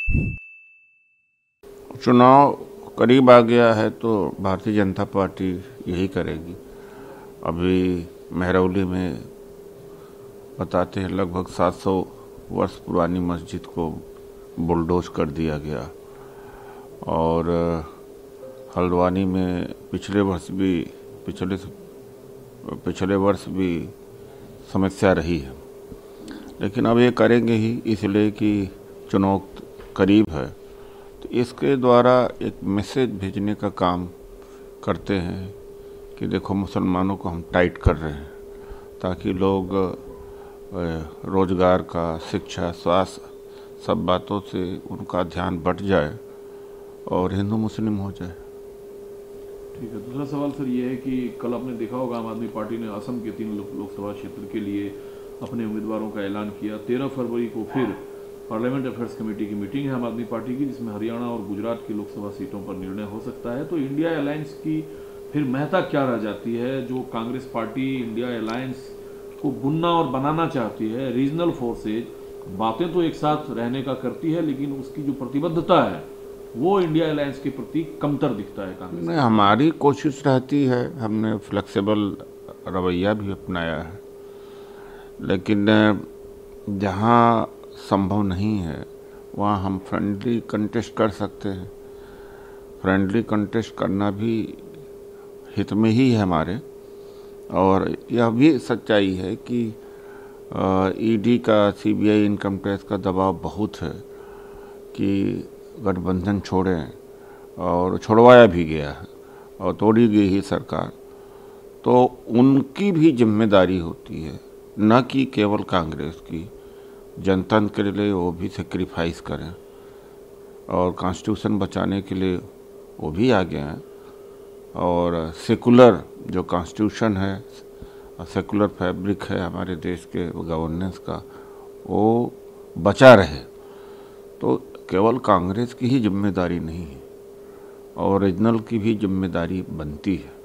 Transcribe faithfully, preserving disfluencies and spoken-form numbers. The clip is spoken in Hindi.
चुनाव करीब आ गया है तो भारतीय जनता पार्टी यही करेगी। अभी महरौली में बताते हैं लगभग सात सौ वर्ष पुरानी मस्जिद को बुलडोज कर दिया गया, और हल्द्वानी में पिछले वर्ष भी पिछले पिछले वर्ष भी समस्या रही है, लेकिन अब ये करेंगे ही इसलिए कि चुनाव करीब है। तो इसके द्वारा एक मैसेज भेजने का काम करते हैं कि देखो मुसलमानों को हम टाइट कर रहे हैं, ताकि लोग रोजगार का, शिक्षा, स्वास्थ्य सब बातों से उनका ध्यान बट जाए और हिंदू मुस्लिम हो जाए। ठीक है। दूसरा सवाल सर ये है कि कल आपने देखा होगा आम आदमी पार्टी ने असम के तीन लोकसभा क्षेत्र के लिए अपने उम्मीदवारों का ऐलान किया। तेरह फरवरी को फिर पार्लियामेंट अफेयर्स कमेटी की मीटिंग है आम आदमी पार्टी की, जिसमें हरियाणा और गुजरात की लोकसभा सीटों पर निर्णय हो सकता है। तो इंडिया अलायंस की फिर महत्ता क्या रह जाती है, जो कांग्रेस पार्टी इंडिया अलायंस को बुनना और बनाना चाहती है? रीजनल फोर्सेज बातें तो एक साथ रहने का करती है, लेकिन उसकी जो प्रतिबद्धता है वो इंडिया अलायंस के प्रति कमतर दिखता है कांग्रेस। नहीं, हमारी कोशिश रहती है, हमने फ्लेक्सिबल रवैया भी अपनाया है, लेकिन जहाँ संभव नहीं है वहाँ हम फ्रेंडली कंटेस्ट कर सकते हैं। फ्रेंडली कंटेस्ट करना भी हित में ही है हमारे। और यह भी सच्चाई है कि ईडी का, सीबीआई, इनकम टैक्स का दबाव बहुत है कि गठबंधन छोड़ें, और छुड़वाया भी गया है और तोड़ी गई ही सरकार। तो उनकी भी जिम्मेदारी होती है, न कि केवल कांग्रेस की। जनता के लिए वो भी सेक्रीफाइस करें और कॉन्स्टिट्यूशन बचाने के लिए वो भी आगे हैं, और सेकुलर जो कॉन्स्टिट्यूशन है, सेकुलर फैब्रिक है हमारे देश के गवर्नेंस का, वो बचा रहे। तो केवल कांग्रेस की ही जिम्मेदारी नहीं है, और ओरिजिनल की भी जिम्मेदारी बनती है।